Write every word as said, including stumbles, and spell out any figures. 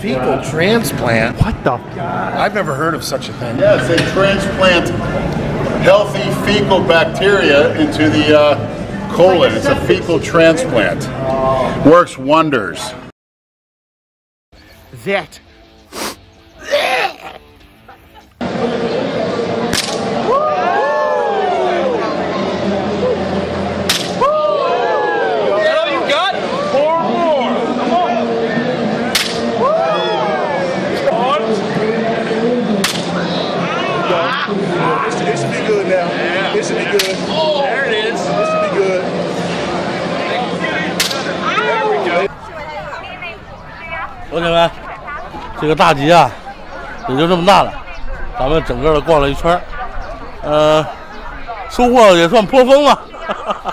Fecal transplant? What the? God. I've never heard of such a thing. Yes, they transplant healthy fecal bacteria into the uh, colon. It's a fecal transplant. Works wonders. That. This should be good now. Yeah. This should be good. Oh, there it is. This should be good. There we go. 同学们，这个大集啊，也就这么大了。咱们整个的逛了一圈，呃，收获也算颇丰啊。